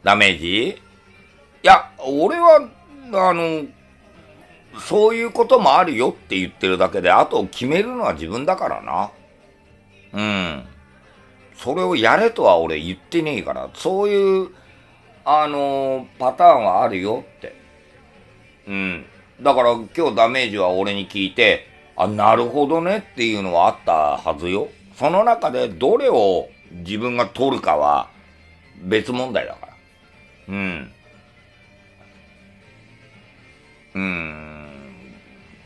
ダメージ。いや、俺は、そういうこともあるよって言ってるだけで、あと決めるのは自分だからな。うん。それをやれとは俺言ってねえから、そういう、パターンはあるよって。うん。だから今日ダメージは俺に聞いて、あ、なるほどねっていうのはあったはずよ。その中でどれを自分が取るかは別問題だから。うん。うん。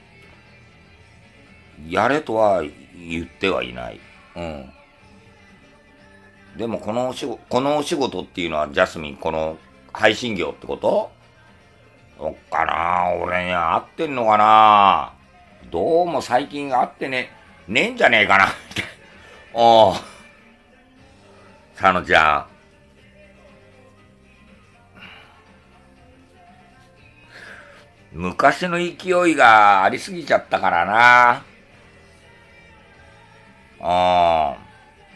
やれとは言ってはいない。うん。でもこのお仕事っていうのはジャスミン、この配信業ってこと？そっかな、俺に合ってんのかな。どうも最近合ってねえんじゃねえかな。おう、佐野ちゃん。昔の勢いがありすぎちゃったからな。うん。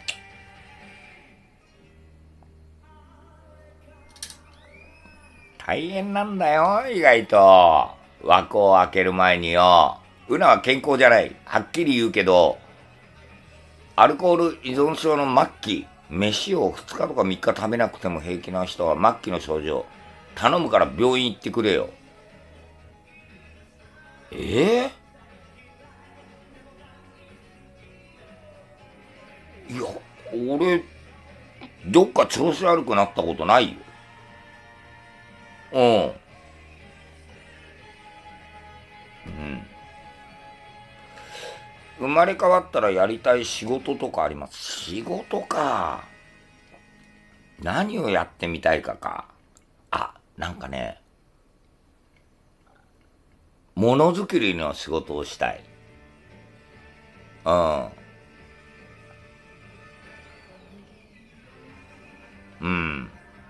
大変なんだよ、意外と。枠を開ける前によ。ウナは健康じゃない。はっきり言うけど、アルコール依存症の末期、飯を2日とか3日食べなくても平気な人は末期の症状、頼むから病院行ってくれよ。えいや、俺、どっか調子悪くなったことないよ。うん。うん。生まれ変わったらやりたい仕事とかあります？仕事か。何をやってみたいかか。あ、なんかね、ものづくりの仕事をしたい。うん。うん。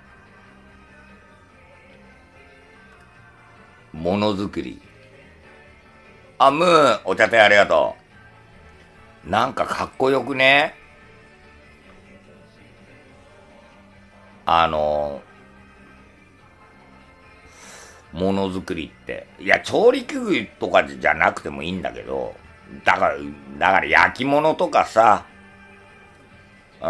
ものづくり。あ、ムーン、お茶亭ありがとう。なんかかっこよくね？あの、ものづくりって。いや、調理器具とかじゃなくてもいいんだけど、だから、だから焼き物とかさ、うん。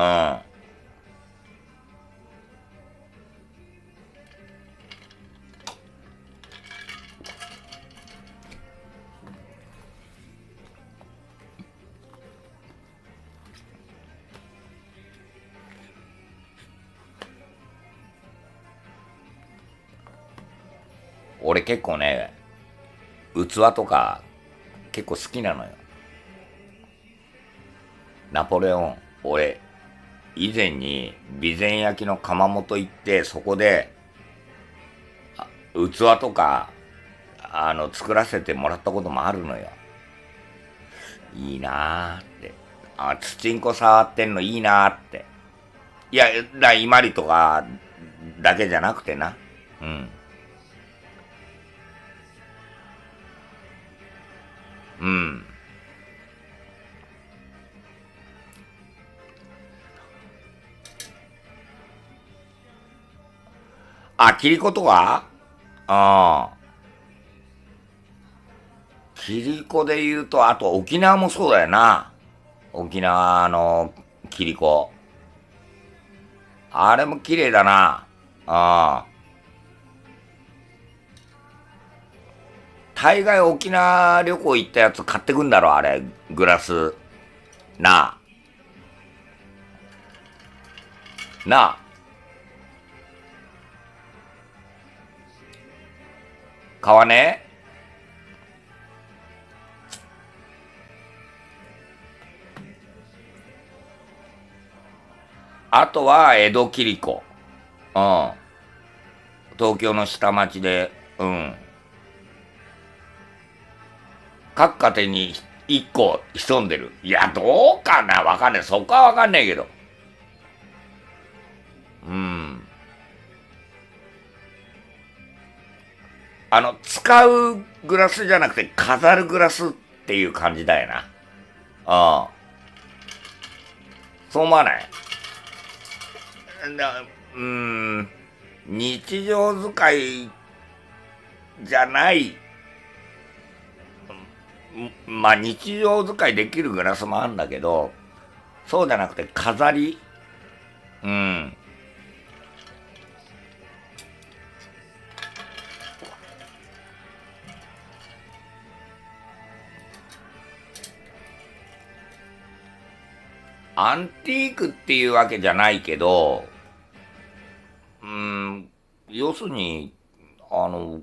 俺結構ね、器とか結構好きなのよ。ナポレオン、俺、以前に備前焼きの窯元行って、そこで、器とか、作らせてもらったこともあるのよ。いいなーって。あ、土んこ触ってんのいいなーって。いや、伊万里とかだけじゃなくてな。うん。うん。あ、切り子とか。ああ。切り子で言うと、あと沖縄もそうだよな。沖縄の切り子。あれも綺麗だな。ああ。大概沖縄旅行行ったやつ買ってくんだろ、あれ。グラス。なあ。なあ。買わねえ。あとは江戸切子。うん。東京の下町で、うん。各家庭に一個潜んでる。いや、どうかな、わかんない。そこはわかんないけど。うん。使うグラスじゃなくて飾るグラスっていう感じだよな。ああ。そう思わない？うーん。 日常使いじゃない、まあ日常使いできるグラスもあるんだけど、そうじゃなくて飾り。うん。アンティークっていうわけじゃないけど、要するに、あの、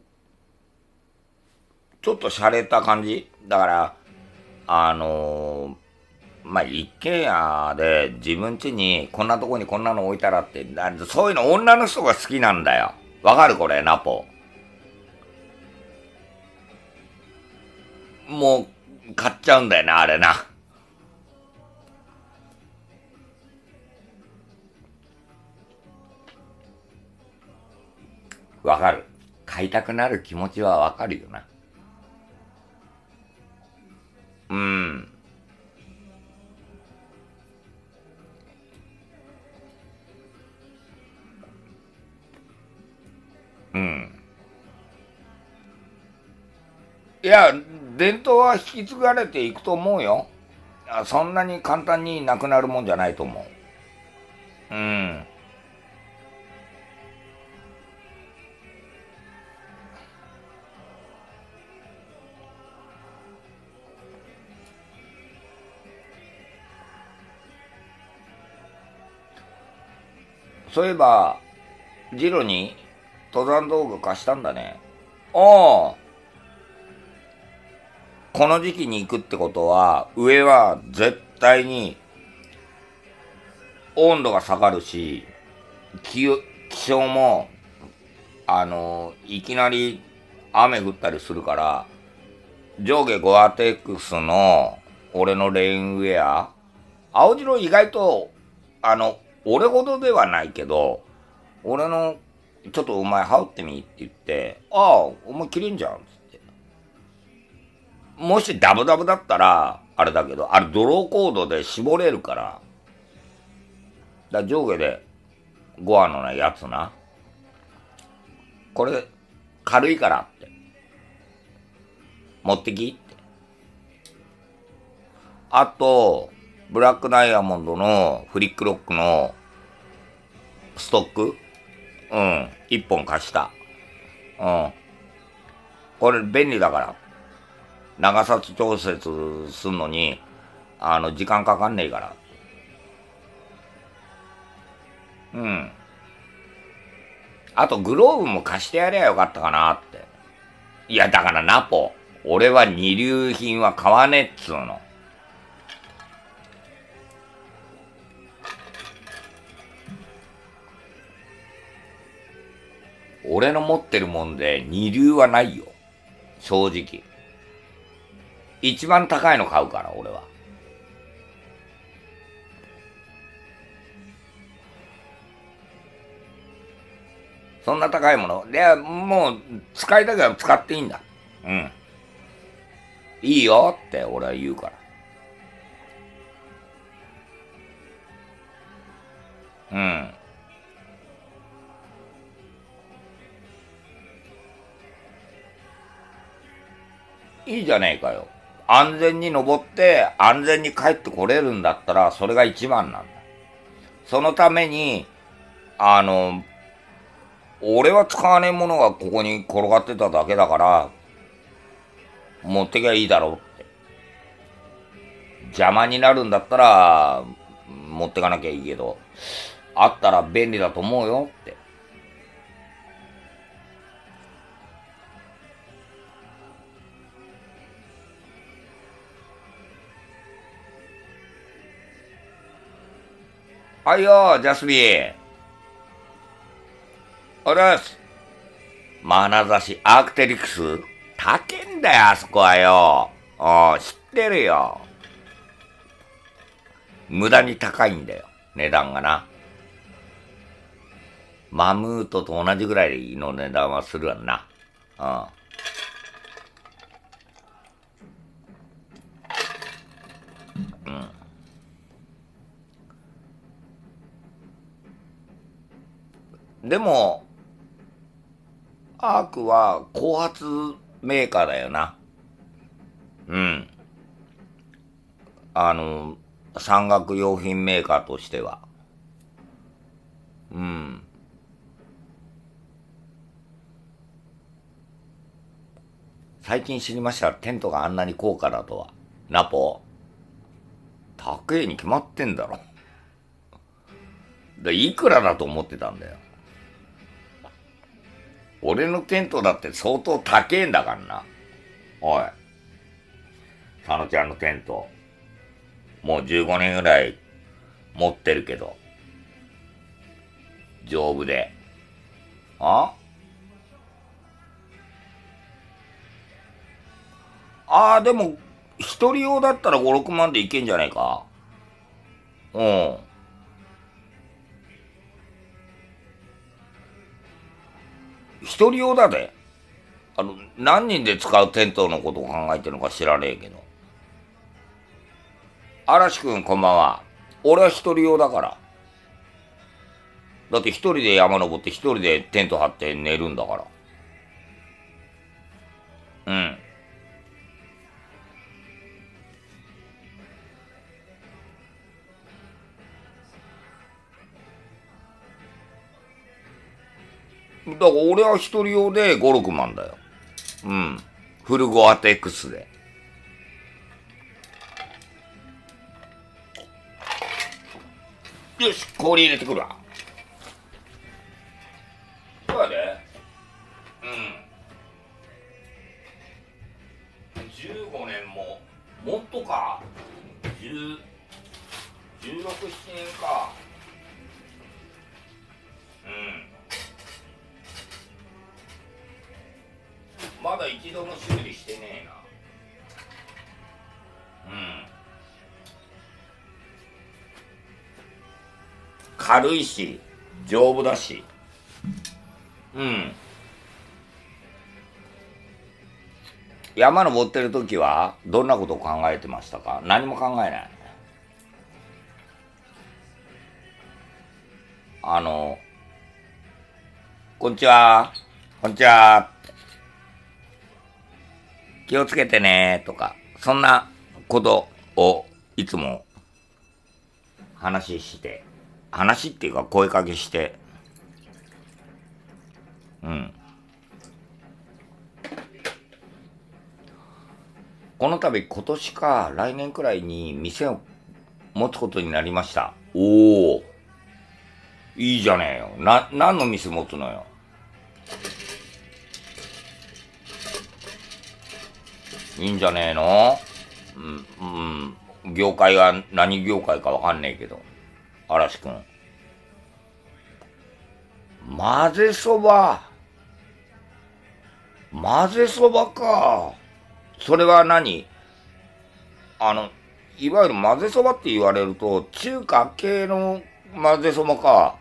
ちょっと洒落た感じだから、まあ、一軒家で自分家にこんなとこにこんなの置いたらって、そういうの女の人が好きなんだよ。わかるこれ、ナポ。もう、買っちゃうんだよな、あれな。わかる。買いたくなる気持ちはわかるよな。うん。うん。いや、伝統は引き継がれていくと思うよ。そんなに簡単になくなるもんじゃないと思う。うん。そういえば、ジロに登山道具貸したんだね。ああ、この時期に行くってことは、上は絶対に温度が下がるし、気気象も、いきなり雨降ったりするから、上下ゴアテックスの俺のレインウェア、青白意外と、俺ほどではないけど、俺の、ちょっとお前羽織ってみって言って、ああ、お前着れんじゃん、つって。もしダブダブだったら、あれだけど、あれドローコードで絞れるから、上下でゴアのね、やつな。これ、軽いからって。持ってきって。あと、ブラックダイヤモンドのフリックロックのストック、うん、一本貸した。うん。これ便利だから。長さ調節すんのに、時間かかんねえから。うん。あと、グローブも貸してやりゃよかったかなって。いや、だからナポ。俺は二流品は買わねえっつうの。俺の持ってるもんで二流はないよ。正直。一番高いの買うから、俺は。そんな高いもの。で、もう、使いたきゃ使っていいんだ。うん。いいよって俺は言うから。うん。いいじゃねえかよ。安全に登って安全に帰ってこれるんだったらそれが一番なんだ。そのために、あの、俺は使わねえものがここに転がってただけだから、持ってきゃいいだろうって。邪魔になるんだったら、持ってかなきゃいいけど、あったら便利だと思うよって。はいよ、ジャスビー。おらす。眼差しアークテリクス高えんだよ、あそこはよ。ああ、知ってるよ。無駄に高いんだよ。値段がな。マムートと同じぐらいの値段はするわな。でも、 アークは後発メーカーだよな。うん。山岳用品メーカーとしては。うん。最近知りました。テントがあんなに高価だとは。ナポ。高えに決まってんだろ。いくらだと思ってたんだよ。俺のテントだって相当高えんだからな。おい。佐野ちゃんのテント。もう15年ぐらい持ってるけど。丈夫で。あでも、一人用だったら5、6万でいけんじゃないか。うん。一人用だぜ。何人で使うテントのことを考えてるのか知らねえけど。嵐くんこんばんは。俺は一人用だから。だって一人で山登って一人でテント張って寝るんだから。うん。だから俺は一人用で5、6万だよ。うん。フルゴアテックスで。よし、氷入れてくるわ。そうやで。うん。15年も、もっとか。10、16、7年か。うん。まだ一度も修理してねえな。うん。軽いし、丈夫だし。うん。山登ってる時は、どんなことを考えてましたか？何も考えない。あの、こんにちは。こんにちは。気をつけてね。とか、そんなことをいつも話っていうか声かけして、うん。この度今年か来年くらいに店を持つことになりました。おお、いいじゃねえよ。何の店持つのよ。いいんじゃねえの？うん、うん。業界が何業界かわかんねえけど。嵐くん。混ぜそば。混ぜそばか。それは何？あの、いわゆる混ぜそばって言われると、中華系の混ぜそばか。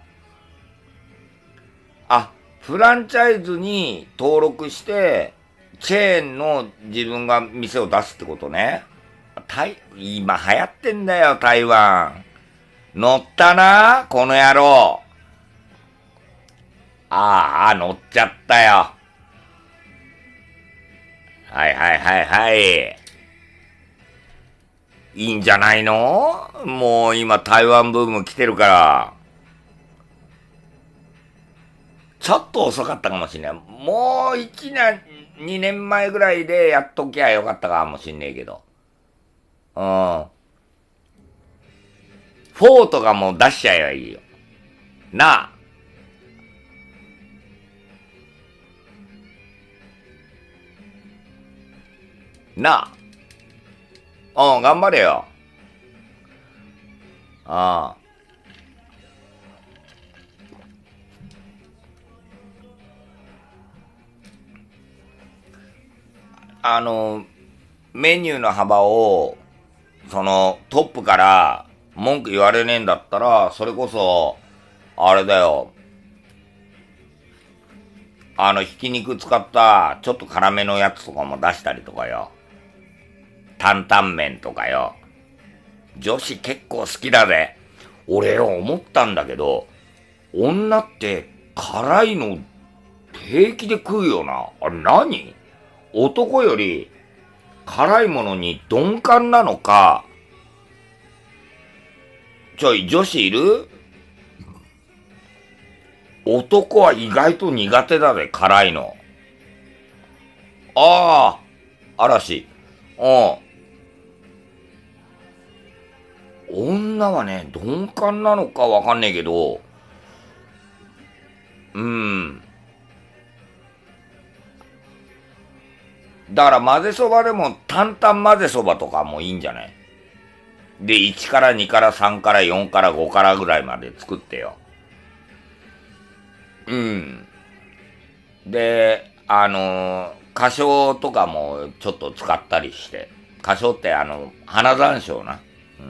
あ、フランチャイズに登録して、チェーンの自分が店を出すってことね。今流行ってんだよ、台湾。乗ったな、この野郎。乗っちゃったよ。はいはいはいはい。いいんじゃないの？もう今台湾ブーム来てるから。ちょっと遅かったかもしれない。もう1年、2年前ぐらいでやっときゃよかったかもしんねえけど。うん。フォーとかも出しちゃえばいいよ。なあ。なあ。うん、頑張れよ。ああの、メニューの幅を、トップから文句言われねえんだったら、それこそ、あれだよ。ひき肉使った、ちょっと辛めのやつとかも出したりとかよ。担々麺とかよ。女子結構好きだぜ。俺よ、思ったんだけど、女って辛いの平気で食うよな。あれ何？男より辛いものに鈍感なのか。女子いる？男は意外と苦手だぜ、辛いの。ああ、嵐。女はね、鈍感なのかわかんねえけど、だから混ぜそばでも担々混ぜそばとかもいいんじゃない？で、1から2から3から4から5からぐらいまで作ってよ。で、花椒とかもちょっと使ったりして。花椒って花山椒な。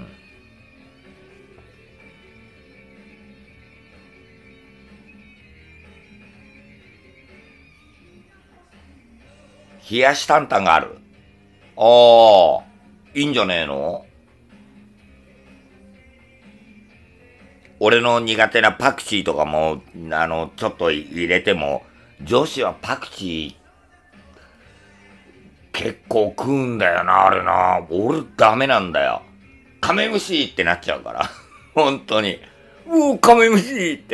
冷やし担々がある。ああ、いいんじゃねえの？俺の苦手なパクチーとかも、ちょっと入れても、女子はパクチー結構食うんだよな、あれな。俺ダメなんだよ。カメムシってなっちゃうから。本当に。うお、カメムシって。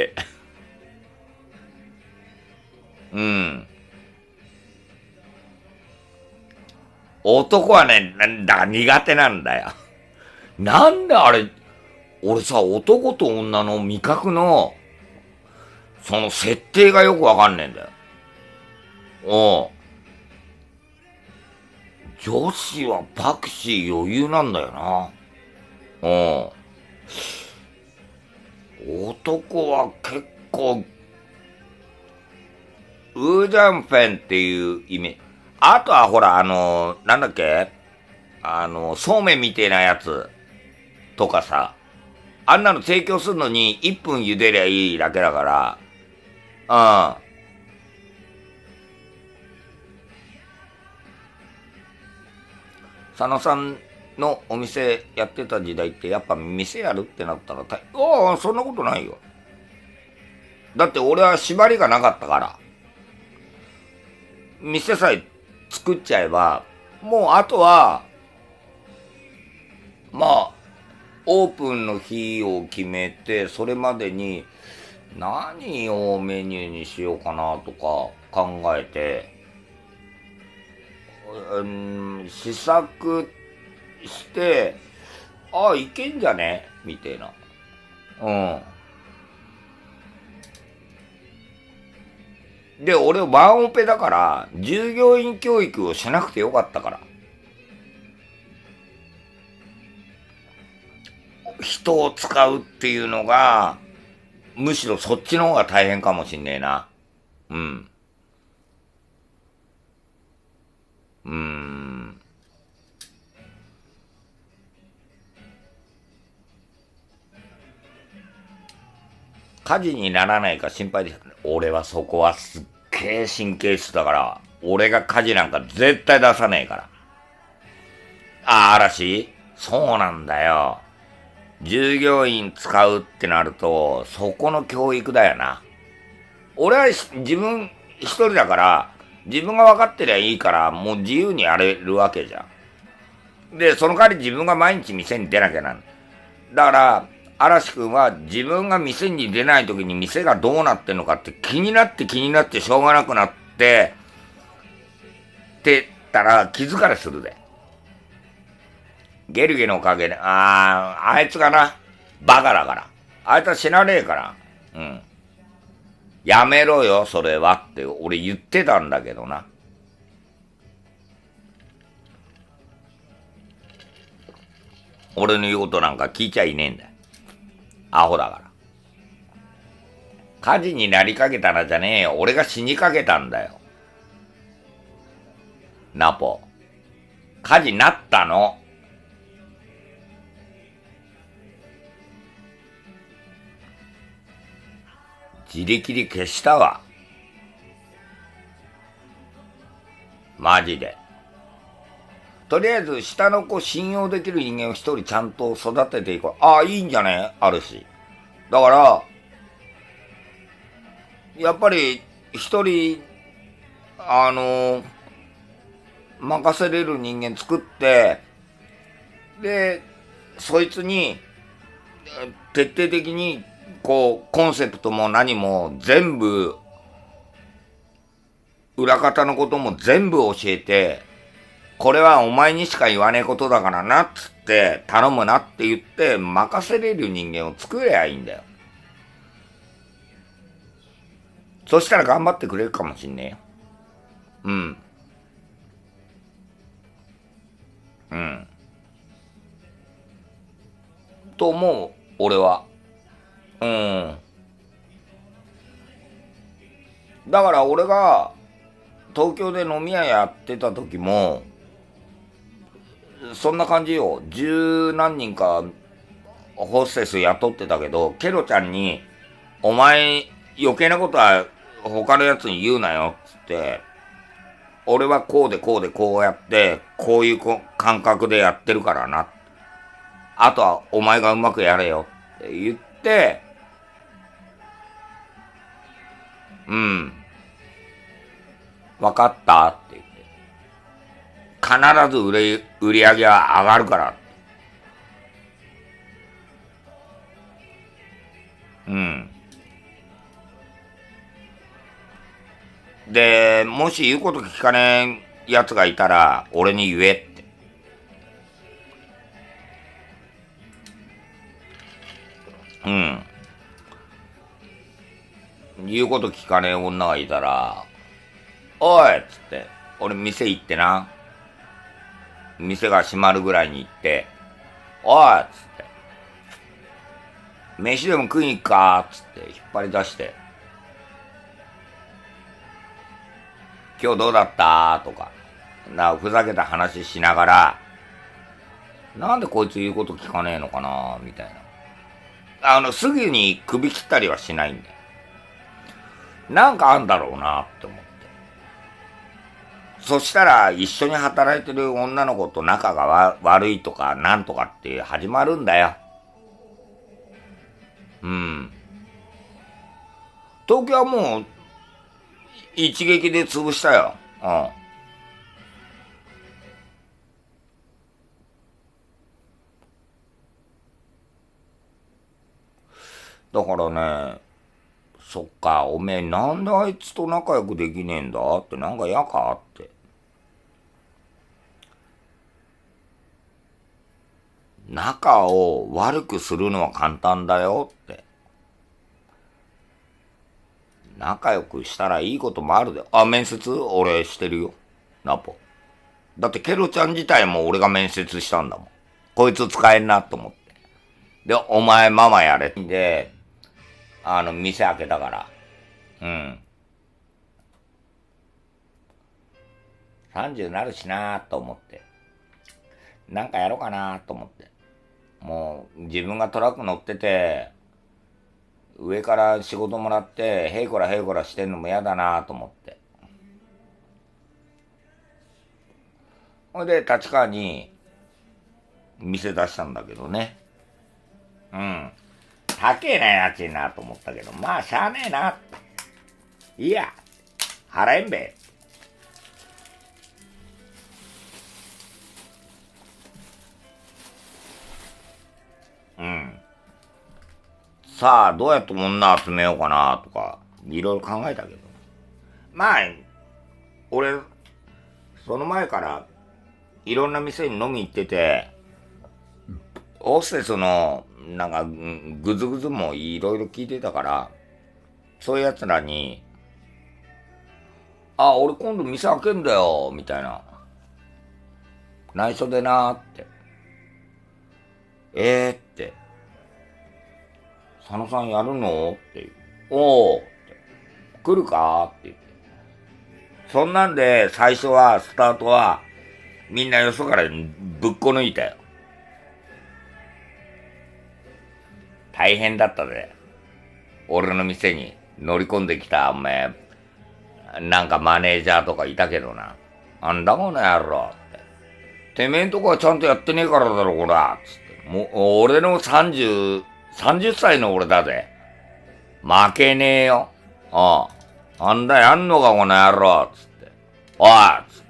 うん。男はね、なんだか苦手なんだよ。なんであれ、俺さ、男と女の味覚の、その設定がよくわかんねえんだよ。おう。女子はパクチー余裕なんだよな。おう。男は結構、ウージャンフェンっていう意味。あとはほら、なんだっけ？そうめんみてえなやつとかさ、あんなの提供するのに1分茹でりゃいいだけだから、佐野さんのお店やってた時代ってやっぱ店やるってなったらああ、そんなことないよ。だって俺は縛りがなかったから。店さえ作っちゃえば、もうあとは、まあ、オープンの日を決めて、それまでに何をメニューにしようかなとか考えて、試作して、ああ、いけんじゃねみたいな。で、俺ワンオペだから、従業員教育をしなくてよかったから。人を使うっていうのが、むしろそっちの方が大変かもしんねえな。うん。うーん。火事にならないか心配です。俺はそこはすっげえ神経質だから、俺が火事なんか絶対出さねえから。ああ、嵐？そうなんだよ。従業員使うってなると、そこの教育だよな。俺は自分一人だから、自分が分かってりゃいいから、もう自由にやれるわけじゃん。で、その代わり自分が毎日店に出なきゃなん。だから、嵐くんは自分が店に出ない時に店がどうなってんのかって気になってしょうがなくなって、ってたら気づかれするで。ゲルゲのおかげで、あいつがな、バカだから。あいつは死なねえから。うん。やめろよ、それはって俺言ってたんだけどな。俺の言うことなんか聞いちゃいねえんだよ。アホだから。火事になりかけたらじゃねえよ。俺が死にかけたんだよ。ナポ。火事になったの。自力で消したわ。マジで。とりあえず、下の子信用できる人間を一人ちゃんと育てていこう。ああ、いいんじゃね？あるし。だから、やっぱり、一人あの任せれる人間作って、で、そいつに、徹底的に、こう、コンセプトも何も全部、裏方のことも全部教えて、これはお前にしか言わねえことだからな、つって、頼むなって言って、任せれる人間を作ればいいんだよ。そしたら頑張ってくれるかもしんねえよ。うん。うん。と思う、俺は。うん。だから俺が、東京で飲み屋やってた時も、そんな感じよ。十何人かホステス雇ってたけど、ケロちゃんに、お前余計なことは他のやつに言うなよ、つって、俺はこうでこうでこうやって、こういう感覚でやってるからな。あとはお前がうまくやれよって言って、うん。分かったって言って。必ず売り上げは上がるから。うん。で、もし言うこと聞かねえ奴がいたら、俺に言えって。うん。言うこと聞かねえ女がいたら、おいっつって、俺店行ってな。店が閉まるぐらいに行って、おいっつって、飯でも食いに行くかっつって引っ張り出して、今日どうだったとか、ふざけた話しながら、なんでこいつ言うこと聞かねえのかなみたいな。すぐに首切ったりはしないんだよ。なんかあんだろうなって思って。そしたら、一緒に働いてる女の子と仲が悪いとか、なんとかって始まるんだよ。うん。東京はもう、一撃で潰したよ。うん。だからね、そっか、おめえなんであいつと仲良くできねえんだってなんか嫌かって。仲を悪くするのは簡単だよって。仲良くしたらいいこともあるで。あ、面接俺してるよ。ナポ。だってケロちゃん自体も俺が面接したんだもん。こいつ使えんなと思って。で、お前ママやれ。で、店開けたから。うん。30になるしなーと思って。なんかやろうかなーと思って。もう、自分がトラック乗ってて、上から仕事もらって、へいこらへいこらしてんのも嫌だなーと思って。ほいで、立川に、店出したんだけどね。うん。高えな家賃なと思ったけど、まあ、しゃあねえな。いや、払えんべ。うん。さあ、どうやって女集めようかなとか、いろいろ考えたけど。まあ、俺、その前から、いろんな店に飲み行ってて、ホステスの、なんか、ぐずぐずもいろいろ聞いてたから、そういう奴らに、あ、俺今度店開けんだよ、みたいな。内緒でなーって。って。佐野さんやるのっていう。おーって。来るかって言って。そんなんで、最初は、スタートは、みんなよそからぶっこ抜いたよ。大変だったぜ。俺の店に乗り込んできた、お前、なんかマネージャーとかいたけどな。なんだこの野郎って。てめえんとこはちゃんとやってねえからだろ、こら。つって。もう、俺の30歳の俺だぜ。負けねえよ。ああ。あんだやんのか、この野郎。つって。 おいっつって。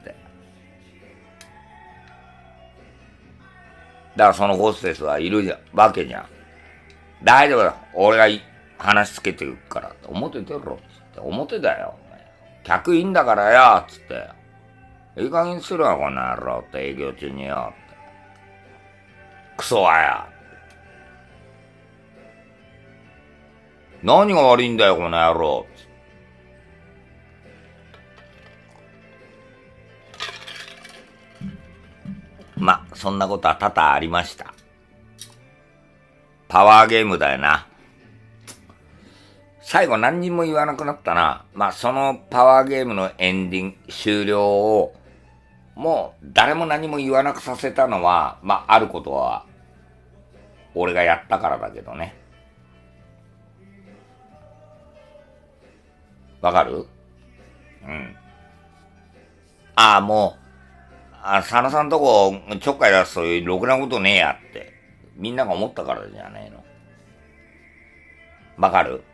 だからそのホステスはいるわけじゃん。大丈夫だ。俺が話つけていくから。表出ろ。つって。表だよ。客いいんだからよ。つって。いい加減にするわ、この野郎って営業中によ。クソはや。何が悪いんだよ、この野郎。ま、そんなことは多々ありました。パワーゲームだよな。最後何にも言わなくなったな。まあ、そのパワーゲームのエンディング、終了を、もう誰も何も言わなくさせたのは、まあ、あることは、俺がやったからだけどね。わかる？うん。ああ、もう、佐野さんとこちょっかい出すとろくなことねえやって、みんなが思ったからじゃねえの。わかる？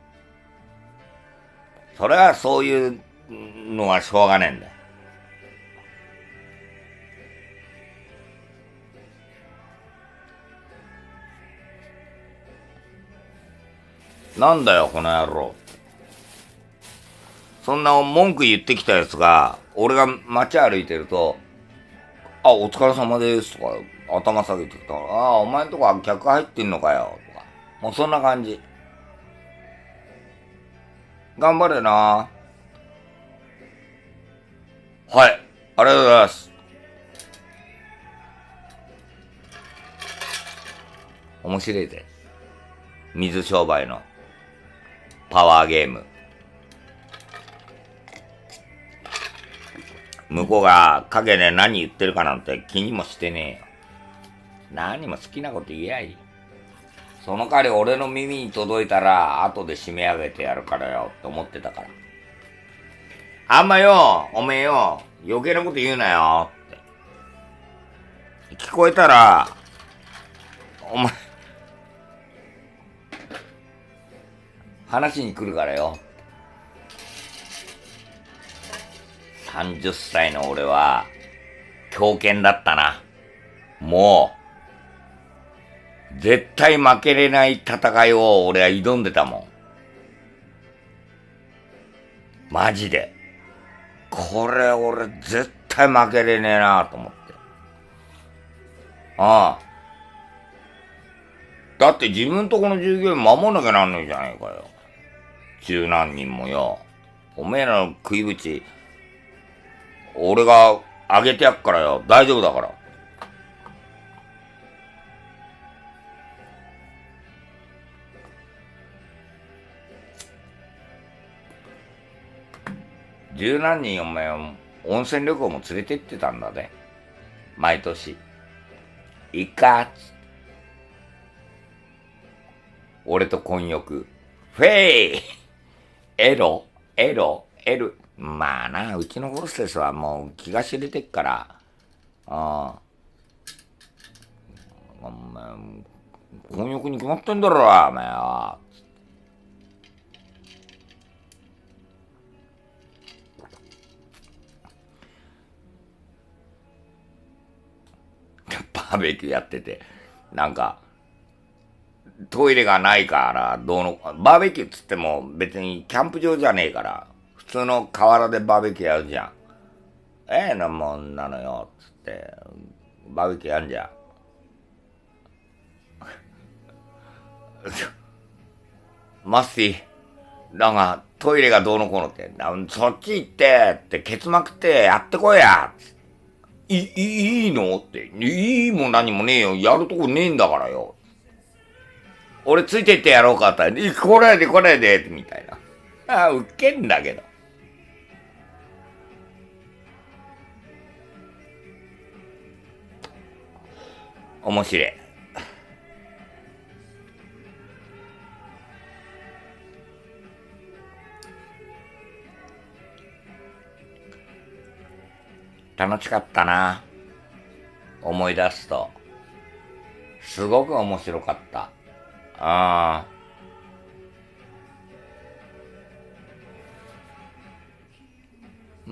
それはそういうのはしょうがねえんだよ。なんだよ、この野郎。そんな文句言ってきたやつが、俺が街歩いてると、あ、お疲れ様ですとか、頭下げてきたら、あ、お前んとこ客入ってんのかよ、とか。もうそんな感じ。頑張れな。はい。ありがとうございます。面白いぜ。水商売のパワーゲーム。向こうが影で何言ってるかなんて気にもしてねえよ。何も好きなこと言えやい。その代わり俺の耳に届いたら後で締め上げてやるからよって思ってたから。あんまよ、おめえよ、余計なこと言うなよって。聞こえたら、お前、話に来るからよ。30歳の俺は、狂犬だったな。もう、絶対負けれない戦いを俺は挑んでたもん。マジで。これ俺絶対負けれねえなと思って。ああ。だって自分とこの従業員守んなきゃなんないじゃないかよ。十何人もよ。おめえらの食い口、俺があげてやっからよ。大丈夫だから。十何人お前温泉旅行も連れてってたんだぜ。毎年。いいかっつって。俺と混浴。フェイエロエロエル。まあな、うちのホステスはもう気が知れてっから。ああ。お前、混浴に決まってんだろ、お前は。バーベキューやってて、なんか、トイレがないから、どうの、バーベキューっつっても別にキャンプ場じゃねえから、普通の河原でバーベキューやるじゃん。ええなもんなのよ、つって、バーベキューやんじゃん。マスティ、だが、トイレがどうのこうのって、そっち行って、って、ケツまくってやってこいや、いいのって、いいも何もねえよ、やるとこねえんだからよ。俺ついてってやろうかって、来ないで来ないで、みたいな。ああ、ウケんだけど。面白い。楽しかったな。思い出すと。すごく面白かった。ああ。 うん。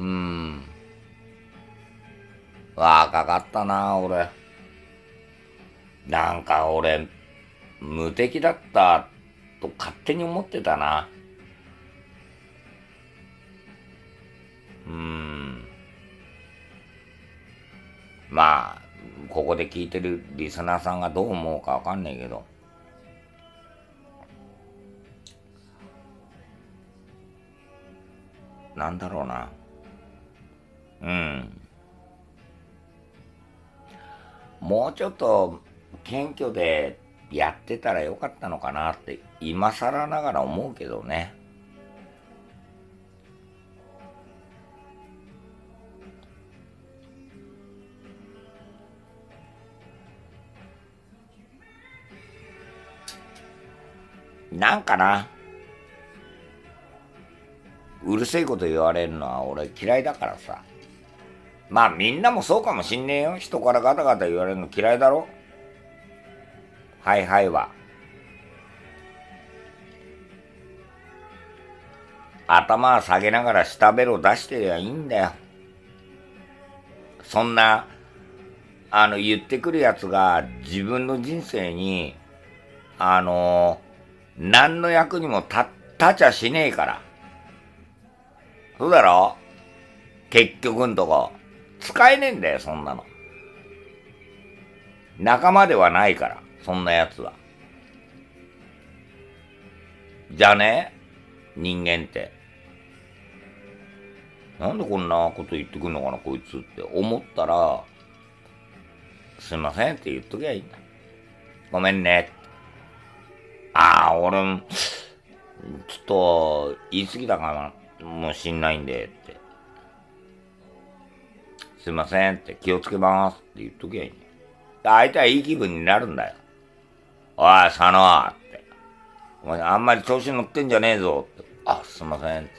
若かったな、俺。なんか俺、無敵だったと勝手に思ってたな。うーん。まあ、ここで聞いてるリスナーさんがどう思うかわかんないけど。なんだろうな。うん。もうちょっと謙虚でやってたらよかったのかなって今更ながら思うけどね。なんかな、うるせえこと言われるのは俺嫌いだからさ。まあみんなもそうかもしんねえよ。人からガタガタ言われるの嫌いだろ。はいはいは。頭下げながら下ベロ出してりゃいいんだよ。そんな、言ってくるやつが自分の人生に、何の役にも立ちゃしねえから。そうだろ、結局んとこ。使えねえんだよ、そんなの。仲間ではないから、そんなやつは。じゃね、人間って。なんでこんなこと言ってくんのかな、こいつって思ったら、すいませんって言っときゃいいんだ。ごめんね。ああ、俺、ちょっと、言い過ぎたかな、もしんないんで、って。すいませんって気をつけますって言っときゃいいんだよ。相手はいい気分になるんだよ。おい、佐野って。お前あんまり調子乗ってんじゃねえぞって。あ、すいません。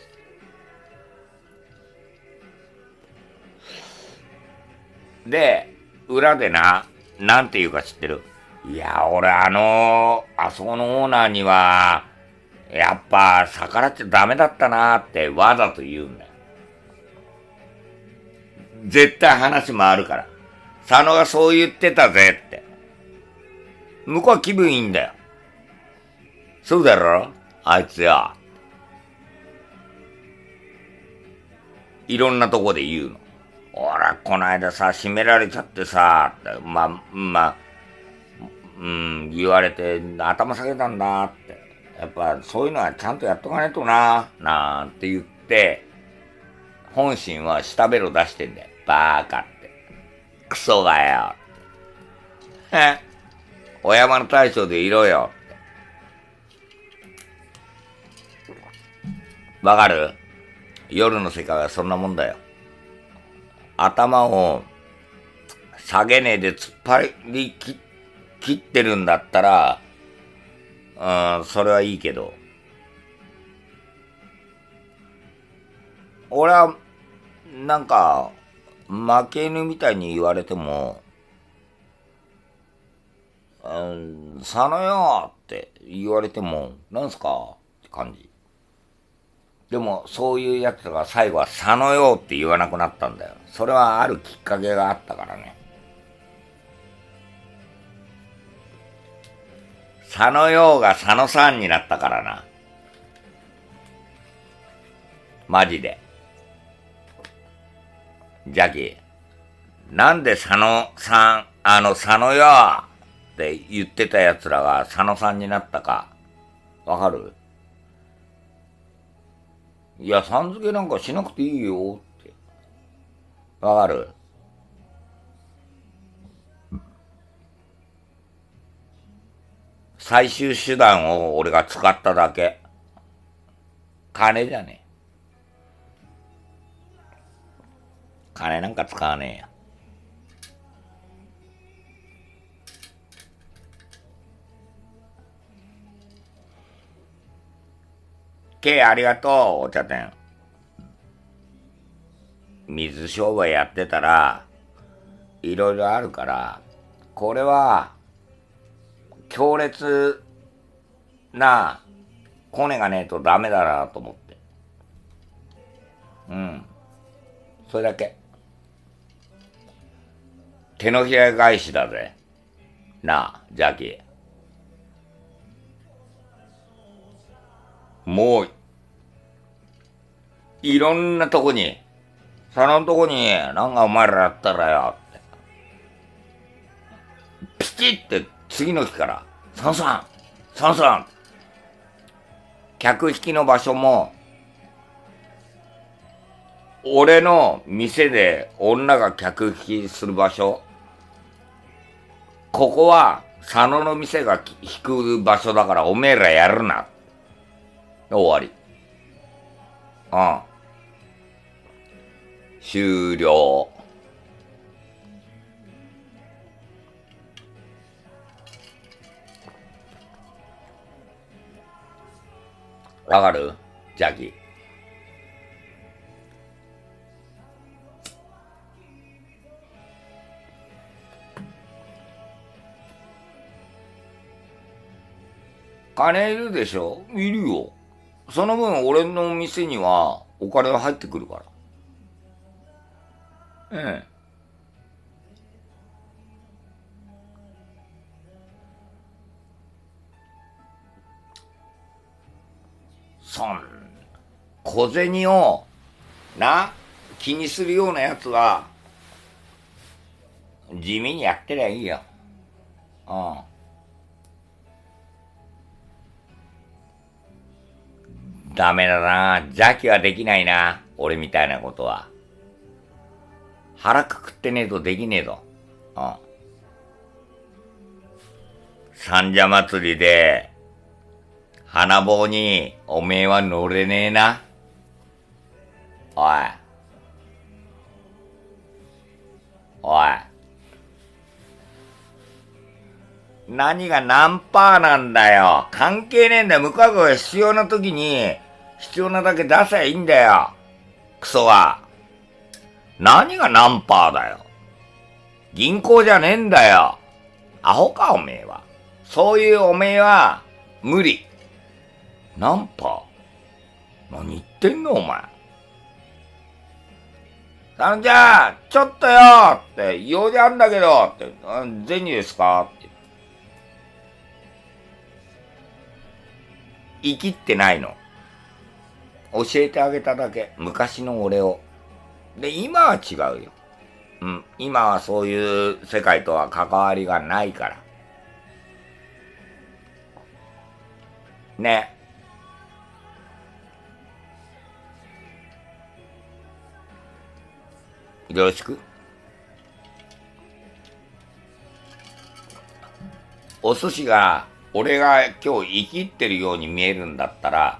で、裏でな、なんて言うか知ってる？いや、俺あそこのオーナーには、やっぱ逆らっちゃダメだったなってわざと言うんだよ。絶対話回るから。佐野がそう言ってたぜって。向こうは気分いいんだよ。そうだろあいつよ。いろんなとこで言うの。俺、こないださ、閉められちゃってさ、言われて、頭下げたんだって。やっぱ、そういうのはちゃんとやっとかないとな、なんて言って、本心は下ベロ出してんだよ。バーカって。クソがよ。へお山の大将でいろよ。わかる？夜の世界はそんなもんだよ。頭を下げねえで突っ張り切ってるんだったら、それはいいけど、俺は、なんか、負け犬みたいに言われても、佐野よって言われても、なんすかって感じ。でも、そういうやつが最後は佐野よって言わなくなったんだよ。それはあるきっかけがあったからね。佐野よが佐野さんになったからな。マジで。じゃき、なんで佐野さん、佐野よって言ってた奴らが佐野さんになったか、わかる？いや、さん付けなんかしなくていいよって。わかる？最終手段を俺が使っただけ。金じゃねえ。金なんか使わねえや。ありがとう、お茶店。水商売やってたら、いろいろあるから、これは、強烈なコネがねえとダメだなと思って。うん。 それだけ。手のひら返しだぜ。なあ、ジャッキー。もう、いろんなとこに、そのとこに、なんかお前らやったらよ、って。ピチって次の日から、サンサン、サンサン。客引きの場所も、俺の店で女が客引きする場所、ここは佐野の店が引く場所だからおめえらやるな。終わり。うん。終了。わかる？ジャッキー。金いるでしょ？いるよ。その分俺の店にはお金が入ってくるから。ええ。そん、小銭を、な、気にするようなやつは、地味にやってりゃいいよ。うん。ダメだな。邪気はできないな。俺みたいなことは。腹くくってねえとできねえぞ。うん。三社祭りで、花棒におめえは乗れねえな。おい。おい。何が何パーなんだよ。関係ねえんだよ。向こうが必要な時に、必要なだけ出せばいいんだよ。クソは。何が何パーだよ。銀行じゃねえんだよ。アホかおめえは。そういうおめえは、無理。何パー？何言ってんのお前。じゃあ、ちょっとよって、用事あんだけどって、銭ですかって。生きってないの。教えてあげただけ。昔の俺を。で、今は違うよ。うん。今はそういう世界とは関わりがないから。ね。よろしく。お寿司が、俺が今日生きってるように見えるんだったら、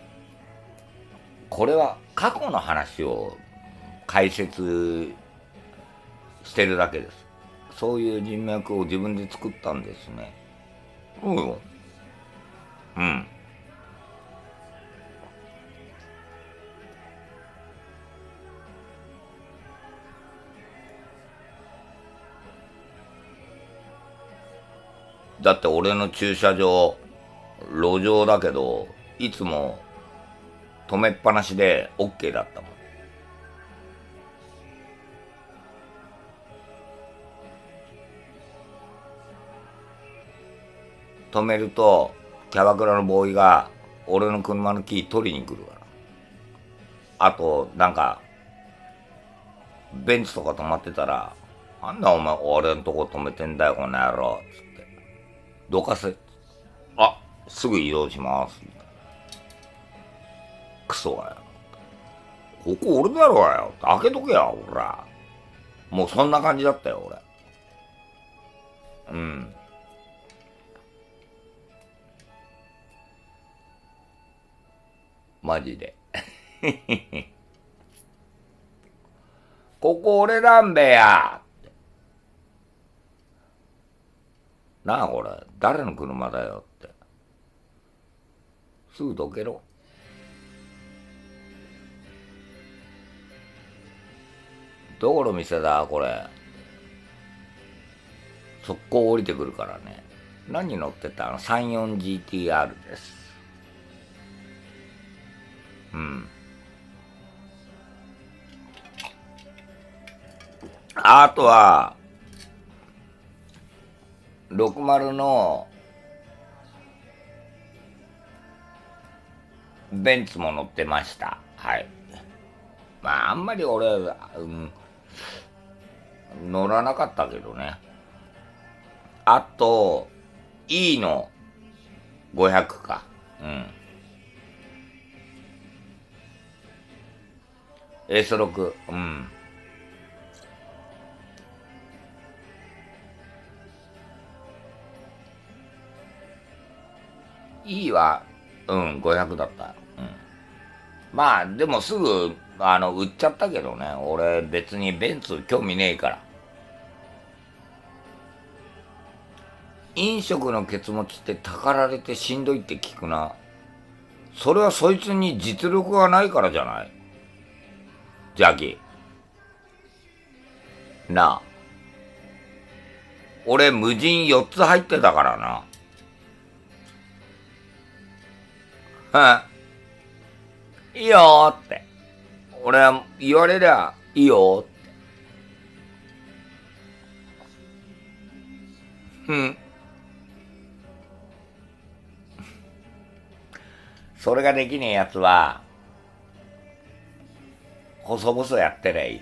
これは過去の話を解説してるだけです。そういう人脈を自分で作ったんですね。そうよ。うん。だって俺の駐車場、路上だけど、いつも止めっぱなしで OK だったもん。止めると、キャバクラのボーイが俺の車のキー取りに来るから。あと、なんか、ベンツとか止まってたら、なんだお前俺のとこ止めてんだよ、この野郎。つって。どかせ。あ、すぐ移動します。クソがよ。ここ俺だろうよ。開けとけよ、ほら。もうそんな感じだったよ、俺。うん。マジで。ここ俺なんべや。なあ、これ。誰の車だよって。すぐどけろ。どこの店だ、これ。速攻降りてくるからね。何乗ってたの？ 34GTR です。うん。 あとは、60のベンツも乗ってました。はい。まあ、あんまり俺、乗らなかったけどね。あと、E の500か。うん。S6。うん。E は、うん、500だった。うん。まあ、でもすぐ、売っちゃったけどね。俺、別にベンツ興味ねえから。飲食のケツ持ちってたかられてしんどいって聞くな。それはそいつに実力がないからじゃない。ジャギ。なあ。俺、無人4つ入ってたからな。はい。いいよーって。俺は言われりゃいいよーって。うん。それができねえやつは、細々やってりゃいい。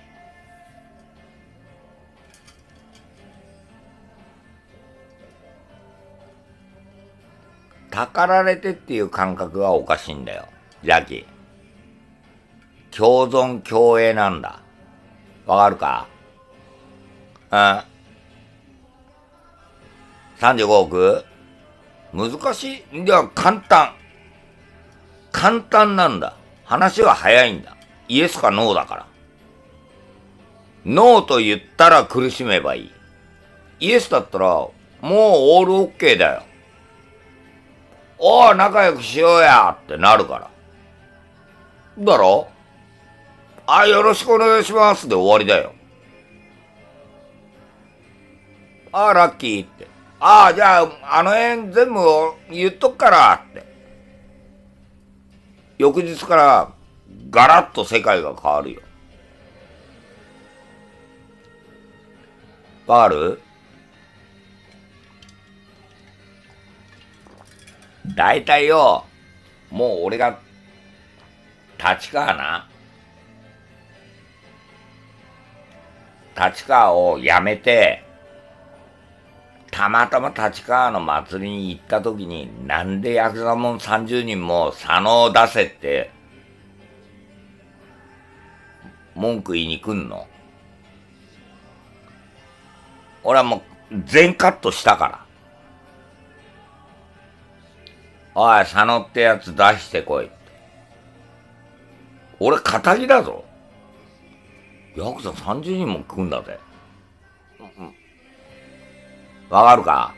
たかられてっていう感覚がおかしいんだよ。ジャキ。共存共栄なんだ。わかるか？うん。35億？難しい？いや、簡単。簡単なんだ。話は早いんだ。イエスかノーだから。ノーと言ったら苦しめばいい。イエスだったら、もうオールオッケーだよ。おう、仲良くしようやってなるから。だろ？あ、よろしくお願いしますで終わりだよ。あ、ラッキーって。あ、じゃあ、あの辺全部言っとくからって。翌日からガラッと世界が変わるよ。わかる？大体よ、もう俺が立川な。立川を辞めて、たまたま立川の祭りに行った時に、なんでヤクザもん30人も佐野を出せって文句言いに来んの？俺はもう全カットしたから。おい、佐野ってやつ出してこいって。俺、仇だぞ。ヤクザ30人も来んだぜ。わかるか？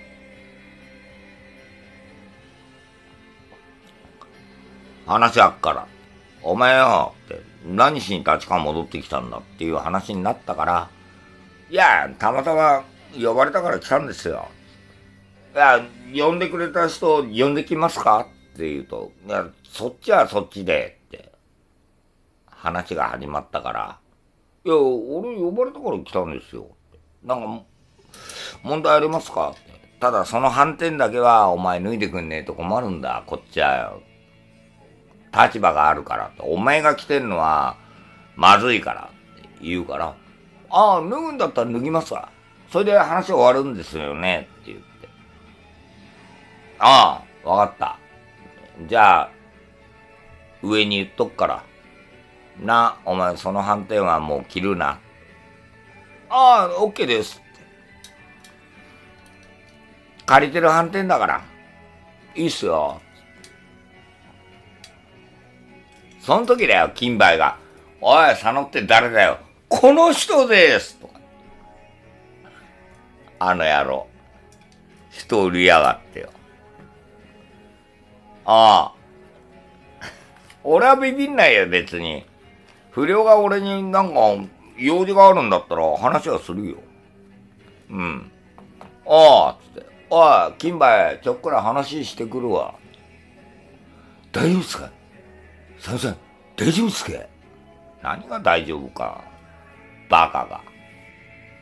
話あっから。お前よ、って、何しに立川戻ってきたんだっていう話になったから、いや、たまたま呼ばれたから来たんですよ。いや、呼んでくれた人呼んできますかって言うと、いや、そっちはそっちでって話が始まったから、いや、俺呼ばれたから来たんですよ。なんか、問題ありますかって。ただその反転だけはお前脱いでくんねえと困るんだ。こっちは立場があるからって。お前が来てんのはまずいからって言うから、ああ、脱ぐんだったら脱ぎますわ。それで話終わるんですよねって言って。ああ、わかった。じゃあ、上に言っとくから。な、お前その反転はもう切るな。ああ、オッケーです。借りてる反転だから。いいっすよ。その時だよ、金梅が。おい、佐野って誰だよ。この人ですとか。あの野郎。人売りやがってよ。ああ。俺はビビんないよ、別に。不良が俺になんか、用事があるんだったら話はするよ。うん。ああ、つって。おい、金梅、ちょっくら話してくるわ。大丈夫っすか？佐野さん、大丈夫っすか？何が大丈夫か。バカが。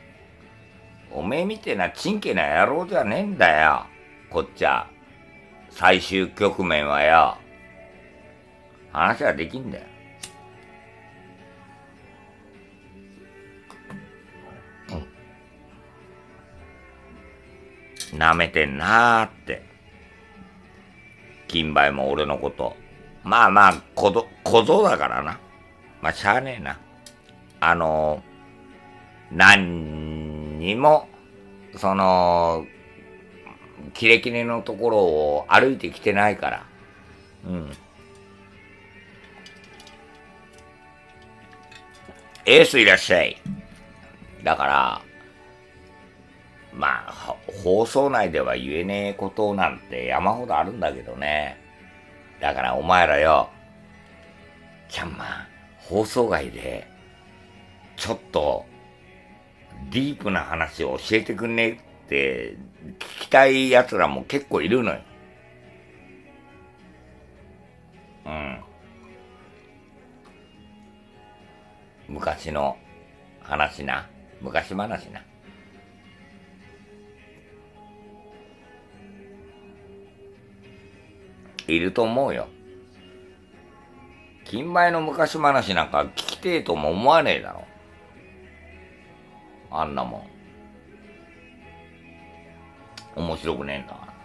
おめえみてえなチンケな野郎じゃねえんだよ。こっちは。最終局面はよ。話はできんだよ。舐めてんなーって。金梅も俺のこと。まあまあ、小僧だからな。まあ、しゃあねえな。何にも、キレキレのところを歩いてきてないから。うん。エースいらっしゃい。だから、まあ、放送内では言えねえことなんて山ほどあるんだけどね。だからお前らよ、ちゃんま、放送外で、ちょっと、ディープな話を教えてくんねえって聞きたい奴らも結構いるのよ。うん。昔の話な。昔話な。いると思うよ。金前の昔話なんか聞きてえとも思わねえだろ。あんなもん。面白くねえんだから。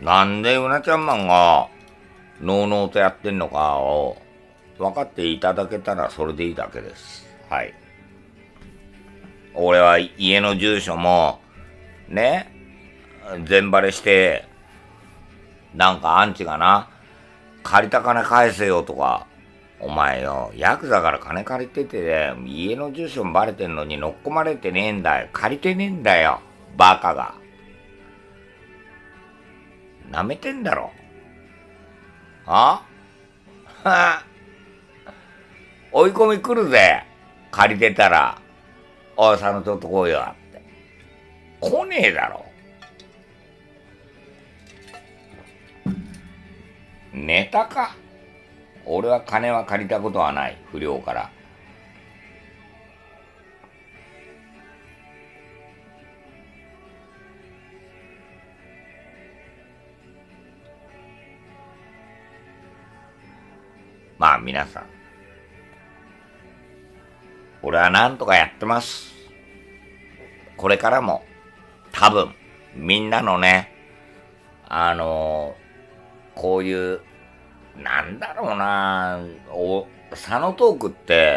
なんでうなちゃんマンが、のうのうとやってんのかを、分かっていただけたらそれでいいだけです。はい。俺は家の住所も、ね、全バレして、なんかアンチがな、借りた金返せよとか、お前よ、ヤクザから金借りてて、家の住所もバレてんのに乗っ込まれてねえんだよ。借りてねえんだよ。バカが。舐めてんだろ。あは追い込み来るぜ。借りてたら。おい、佐野ちょっと来いよ。って。来ねえだろ。ネタか。俺は金は借りたことはない。不良から。まあ皆さん。俺はなんとかやってます。これからも、多分、みんなのね、こういう、なんだろうな、佐野トークって、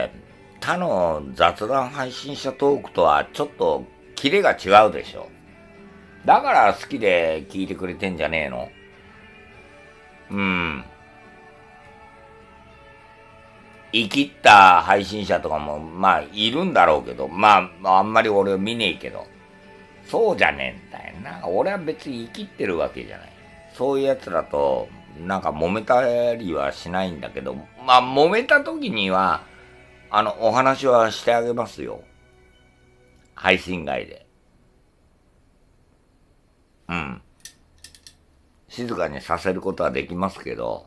他の雑談配信者トークとはちょっとキレが違うでしょ。だから好きで聞いてくれてんじゃねえの。うん。生きった配信者とかも、まあ、いるんだろうけど、まあ、あんまり俺は見ねえけど、そうじゃねえんだよな。俺は別に生きってるわけじゃない。そういう奴らと、なんか揉めたりはしないんだけど、まあ、揉めた時には、お話はしてあげますよ。配信外で。うん。静かにさせることはできますけど、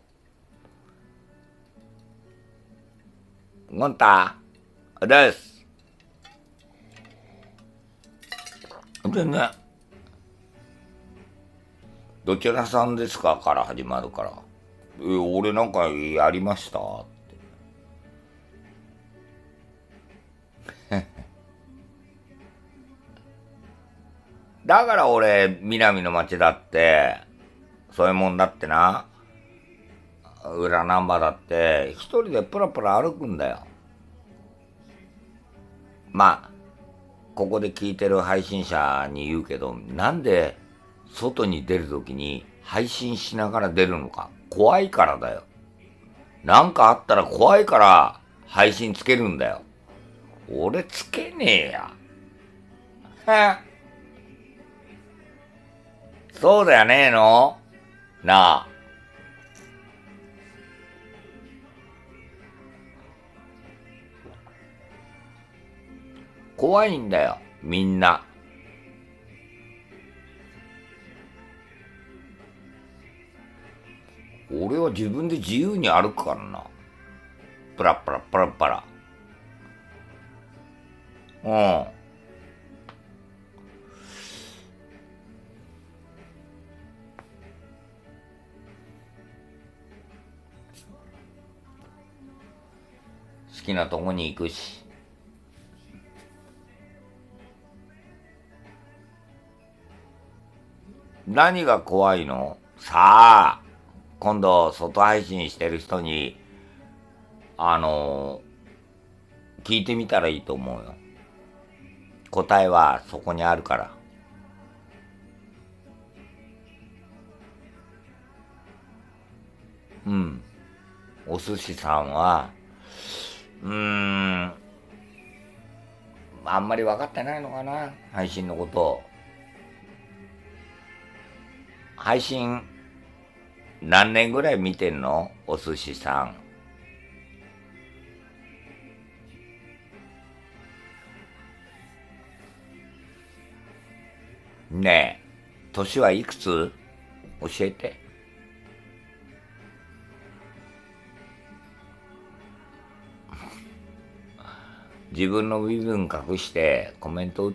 ゴンタです。全然、どちらさんですかから始まるから。俺なんかやりましたって。だから俺、南の町だって、そういうもんだってな、裏ナンバーだって、一人でプラプラ歩くんだよ。まあ、ここで聞いてる配信者に言うけど、なんで外に出るときに配信しながら出るのか。怖いからだよ。なんかあったら怖いから配信つけるんだよ。俺つけねえや。はそうだよねえのなあ。怖いんだよ、みんな。俺は自分で自由に歩くからな。プラプラプラプラ。 うん。好きなとこに行くし。何が怖いの？さあ、今度外配信してる人に、聞いてみたらいいと思うよ。答えはそこにあるから。うん。お寿司さんは、あんまり分かってないのかな、配信のことを。配信、何年ぐらい見てんの？お寿司さん。ねえ、年はいくつ？教えて。自分の身分隠してコメント打って、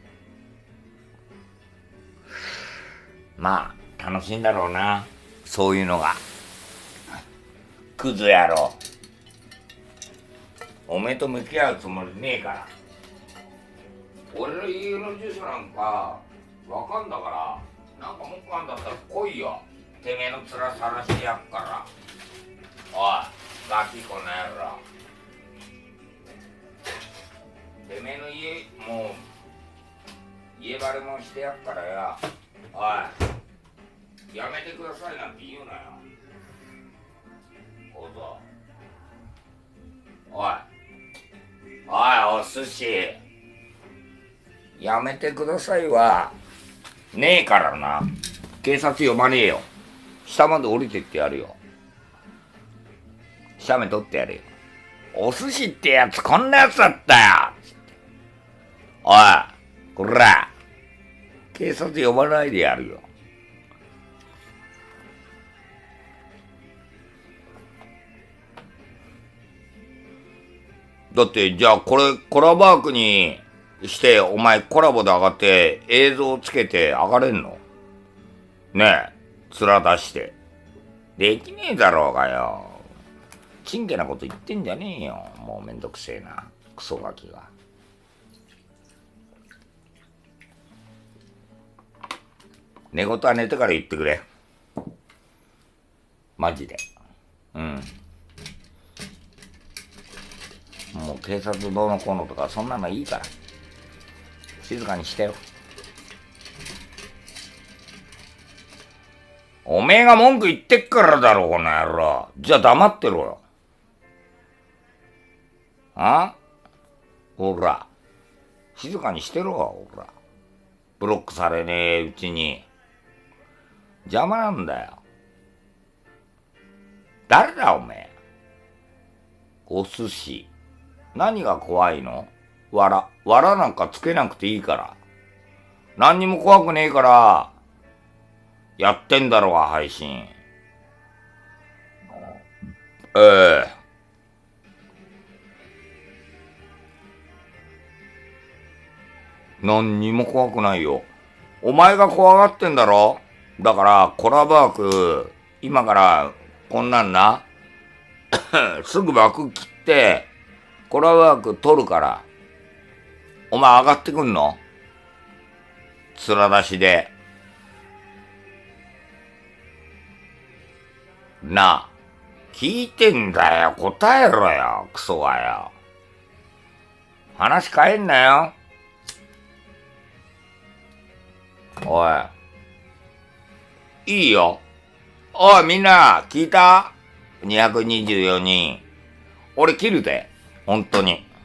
まあ、楽しいんだろうな。そういうのが。クズ野郎。おめえと向き合うつもりねえから。俺の家の住所なんか、わかんだから、なんか文句あんだったら来いよ。てめえの面さらしてやっから。おい、ガキこの野郎。てめえの家、もう、家バレもしてやっからよ。おい、やめてくださいなんて言うなよ。おうぞ。おい、おい、お寿司。やめてくださいは、ねえからな。警察呼ばねえよ。下まで降りてってやるよ。写メ撮ってやるよ。お寿司ってやつこんなやつだったよ。おい、こら、警察呼ばないでやるよ。だって、じゃあこれコラバークにして、お前コラボで上がって映像つけて上がれんの？ねえ、面出して。できねえだろうがよ。ちんけなこと言ってんじゃねえよ。もうめんどくせえな。クソガキが。寝言は寝てから言ってくれ。マジで。うん。もう警察どうのこうのとかそんなのいいから。静かにしてよ。おめえが文句言ってっからだろ、この野郎。じゃあ黙ってろよ。あ？ほら。静かにしてろ、ほら。ブロックされねえうちに。邪魔なんだよ。誰だ、おめえ。お寿司。何が怖いの？わらなんかつけなくていいから。何にも怖くねえから、やってんだろうが、配信。ええ。何にも怖くないよ。お前が怖がってんだろ？だから、コラバーク、今から、こんなんな、すぐ枠切って、コラバーク取るから、お前上がってくんの？面出しで。なあ、聞いてんだよ、答えろよ、クソがよ。話変えんなよ。おい。いいよ。おい、みんな、聞いた？ 224 人。俺切るで。本当に。